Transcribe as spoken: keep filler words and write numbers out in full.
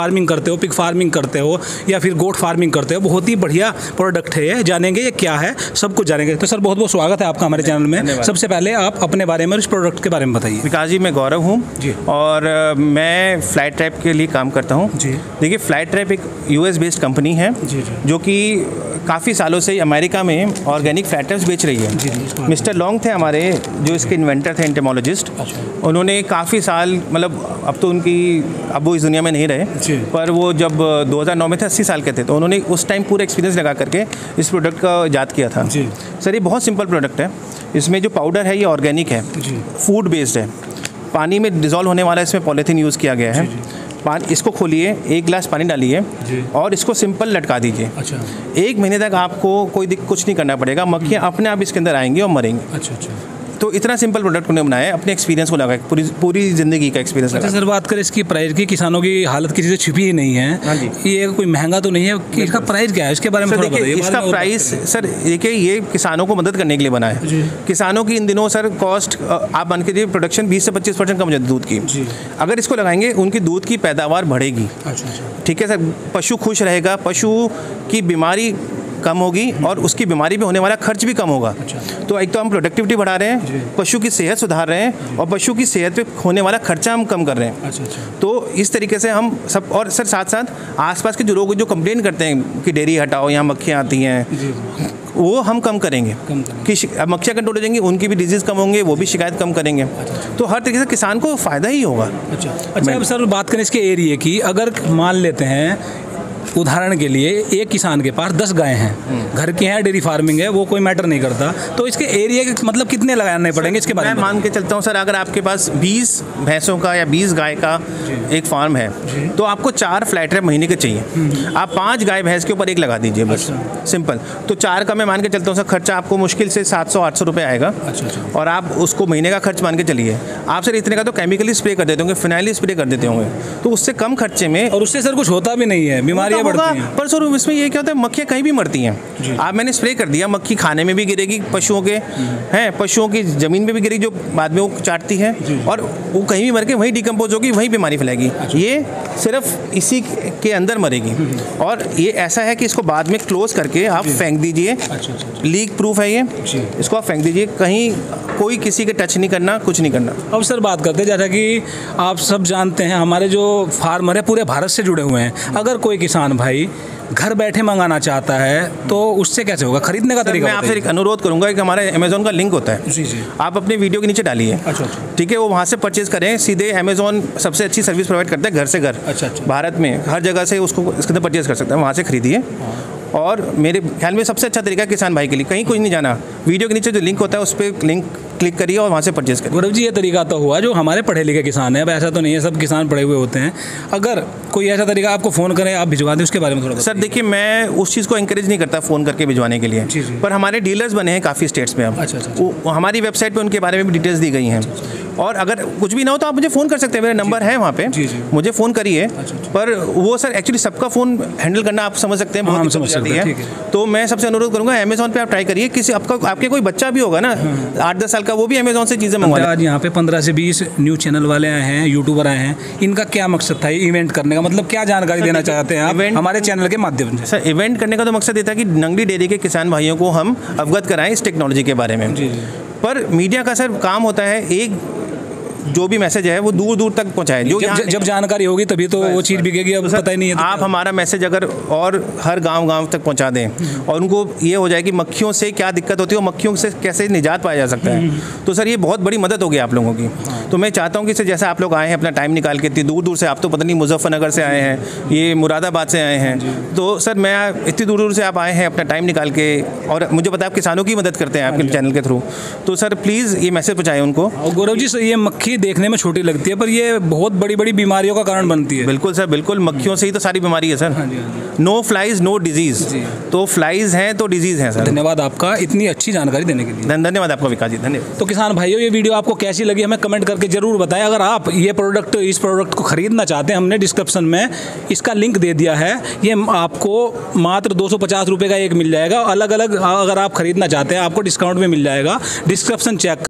Farming करते हो, pig farming करते हो या फिर गोट फार्मिंग करते हो, बहुत ही बढ़िया प्रोडक्ट है ये। जानेंगे ये क्या है, सब कुछ जानेंगे। तो सर बहुत बहुत स्वागत है आपका हमारे चैनल में। सबसे पहले आप अपने बारे में, इस प्रोडक्ट के बारे में बताइए। विकास जी, मैं गौरव हूँ जी, और मैं फ्लाई ट्रैप के लिए काम करता हूँ जी। देखिए, फ्लाई ट्रैप एक यूएस बेस्ड कंपनी है जी जी। जो कि काफ़ी सालों से अमेरिका में ऑर्गेनिक फ्लाई ट्रैप्स बेच रही है जी जी। मिस्टर लॉन्ग थे हमारे जो इसके इन्वेंटर थे, एंटेमोलॉजिस्ट। उन्होंने काफ़ी साल, मतलब अब तो उनकी अब वो इस दुनिया में नहीं रहे, पर वो जब दो हज़ार नौ में थे, अस्सी साल के थे, तो उन्होंने उस टाइम पूरा एक्सपीरियंस लगा करके इस प्रोडक्ट का इजाद किया था जी। सर ये बहुत सिंपल प्रोडक्ट है। इसमें जो पाउडर है ये ऑर्गेनिक है, फूड बेस्ड है, पानी में डिज़ोल्व होने वाला इसमें पॉलीथीन यूज़ किया गया है। पानी, इसको खोलिए, एक गिलास पानी डालिए और इसको सिंपल लटका दीजिए। अच्छा। एक महीने तक आपको कोई कुछ नहीं करना पड़ेगा, मक्खियाँ अपने आप इसके अंदर आएंगी और मरेंगी। अच्छा अच्छा। तो इतना सिंपल प्रोडक्ट उन्होंने बनाया है, अपने एक्सपीरियंस को लगा, पूरी पूरी ज़िंदगी का एक्सपीरियंस। अच्छा सर, बात करें इसकी प्राइस की, किसानों की हालत किसी से छिपी ही नहीं है। हाँ जी। ये कोई महंगा तो नहीं है, कि इसका प्राइस क्या है, इसके बारे में थोड़ा बताइए। इसका प्राइस सर देखिए, ये किसानों को मदद करने के लिए बना है। किसानों की इन दिनों सर कॉस्ट, आप मान के प्रोडक्शन बीस से पच्चीस परसेंट कम हो जाती है दूध की। अगर इसको लगाएंगे उनकी दूध की पैदावार बढ़ेगी। ठीक है सर, पशु खुश रहेगा, पशु की बीमारी कम होगी और उसकी बीमारी पे होने वाला खर्च भी कम होगा। अच्छा। तो एक तो हम प्रोडक्टिविटी बढ़ा रहे हैं, पशु की सेहत सुधार रहे हैं और पशु की सेहत पे होने वाला खर्चा हम कम कर रहे हैं। अच्छा अच्छा। तो इस तरीके से हम सब, और सर साथ साथ आसपास के जो लोग जो कंप्लेन करते हैं कि डेयरी हटाओ, यहाँ मक्खियाँ आती हैं, वो हम कम करेंगे कि मक्खियाँ कंट्रोल हो जाएंगी, उनकी भी डिजीज़ कम होंगे, वो भी शिकायत कम करेंगे। अच्छा। तो हर तरीके से किसान को फ़ायदा ही होगा। अच्छा अच्छा। अब सर बात करें इसके एरिया की, अगर मान लेते हैं उदाहरण के लिए एक किसान के पास दस गायें हैं, घर की हैं, डेयरी फार्मिंग है, वो कोई मैटर नहीं करता, तो इसके एरिया के मतलब कितने लगाने पड़ेंगे इसके बारे में? मैं मान के चलता हूँ सर, अगर आपके पास बीस भैंसों का या बीस गाय का एक फार्म है तो आपको चार फ्लाई ट्रैप महीने के चाहिए। आप पाँच गाय भैंस के ऊपर एक लगा दीजिए बस। अच्छा। सिंपल। तो चार का मैं मान के चलता हूँ सर, खर्चा आपको मुश्किल से सात सौ आठ सौ रुपये आएगा। अच्छा। और आप उसको महीने का खर्च मान के चलिए। आप सर इतने का तो केमिकली स्प्रे कर देते होंगे, फिनाइल स्प्रे कर देते होंगे, तो उससे कम खर्चे में, और उससे सर कुछ होता भी नहीं है, बीमारियाँ बढ़ती हैं। पर सर इसमें ये क्या होता है, मक्खियाँ कहीं भी मरती हैं। आप मैंने स्प्रे कर दिया, मक्खी खाने में भी गिरेगी पशुओं के, हैं पशुओं की ज़मीन में भी गिरेगी, जो बाद में वो चाटती है, और वो कहीं भी मर के वहीं डिकम्पोज होगी, वहीं बीमारी फैलेगी। अच्छा। ये सिर्फ इसी के अंदर मरेगी। और ये ऐसा है कि इसको बाद में क्लोज करके आप फेंक दीजिए। अच्छा। लीक प्रूफ है ये, इसको आप फेंक दीजिए, कहीं कोई किसी के टच नहीं करना, कुछ नहीं करना। अब सर बात करते हैं, जैसा कि आप सब जानते हैं, हमारे जो फार्मर है पूरे भारत से जुड़े हुए हैं। अगर कोई किसान भाई घर बैठे मंगाना चाहता है तो उससे कैसे होगा, खरीदने का तरीका? मैं आपसे एक अनुरोध करूंगा कि हमारा अमेज़ॉन का लिंक होता है जी जी, आप अपने वीडियो के नीचे डालिए। अच्छा। ठीक है, वो वहाँ से परचेज करें सीधे। अमेज़ॉन सबसे अच्छी सर्विस प्रोवाइड करता है घर से घर। अच्छा अच्छा। भारत में हर जगह से उसको इसके अंदर परचेज कर सकते हैं, वहाँ से खरीदिए। और मेरे ख्याल में सबसे अच्छा तरीका किसान भाई के लिए, कहीं कुछ नहीं जाना, वीडियो के नीचे जो लिंक होता है उस पर लिंक क्लिक करिए और वहाँ से परचेज करिए। गौरव जी, ये तरीका तो हुआ जो हमारे पढ़े लिखे किसान हैं, अब ऐसा तो नहीं है सब किसान पढ़े हुए होते हैं। अगर कोई ऐसा तरीका आपको फ़ोन करें, आप भिजवा दें, उसके बारे में थोड़ा सर देखिए, मैं उस चीज़ को इंकरेज नहीं करता फ़ोन करके भिजवाने के लिए, पर हमारे डीलर्स बने हैं काफ़ी स्टेट्स में अब। अच्छा अच्छा। हमारी वेबसाइट पर उनके बारे में भी डिटेल्स दी गई हैं। और अगर कुछ भी ना हो तो आप मुझे फ़ोन कर सकते हैं, मेरा नंबर है वहाँ पे, मुझे फ़ोन करिए। पर वो सर एक्चुअली सबका फ़ोन हैंडल करना आप समझ सकते हैं, बहुत समझ सकते हैं। तो मैं सबसे अनुरोध करूँगा, अमेज़ॉन पे आप ट्राई करिए। किसी आपका आपके कोई बच्चा भी होगा ना आठ दस साल का, वो भी अमेज़ॉन से चीज़ें मंगवा। आज यहाँ पे पंद्रह से बीस न्यूज़ चैनल वाले आए हैं, यूट्यूबर आए हैं, इनका क्या मकसद था इवेंट करने का? मतलब क्या जानकारी देना चाहते हैं आप हमारे चैनल के माध्यम से? सर इवेंट करने का तो मकसद ये था कि नंगली डेयरी के किसान भाइयों को हम अवगत कराएं इस टेक्नोलॉजी के बारे में। पर मीडिया का सर काम होता है, एक जो भी मैसेज है वो दूर दूर तक पहुंचाएं। जो जब, जब जानकारी होगी तभी तो वो चीज़ बिकेगी, अब पता ही नहीं है तो आप हमारा मैसेज अगर और हर गांव गांव तक पहुंचा दें और उनको ये हो जाए कि मक्खियों से क्या दिक्कत होती है और मक्खियों से कैसे निजात पाया जा सकता है, तो सर ये बहुत बड़ी मदद होगी आप लोगों की। तो मैं चाहता हूँ कि सर जैसे आप लोग आए हैं अपना टाइम निकाल के, इतनी दूर दूर से, आप तो पता नहीं मुजफ्फरनगर से आए हैं, ये मुरादाबाद से आए हैं, तो सर मैं इतनी दूर दूर से आप आए हैं अपना टाइम निकाल के, और मुझे पता है आप किसानों की मदद करते हैं आपके चैनल के थ्रू, तो सर प्लीज़ ये मैसेज पहुँचाएँ उनको। गौरव जी, ये मक्खी देखने में छोटी लगती है पर ये बहुत बड़ी बड़ी बीमारियों का कारण बनती है। बिल्कुल सर, बिल्कुल, मक्खियों से ही तो सारी बीमारी है sir. No flies no disease, तो फ्लाइज हैं तो डिजीज हैं सर। धन्यवाद आपका इतनी अच्छी जानकारी देने के लिए। धन्यवाद आपका विकास जी, धन्यवाद। तो किसान भाइयों, ये वीडियो आपको कैसी लगी हमें कमेंट करके जरूर बताएं। अगर आप ये प्रोडक्ट इस प्रोडक्ट को खरीदना चाहते हैं, हमने डिस्क्रिप्शन में इसका लिंक दे दिया है, ये आपको मात्र दो सौ पचास रुपये का एक मिल जाएगा। अलग अलग अगर आप खरीदना चाहते हैं आपको डिस्काउंट में मिल जाएगा। Description check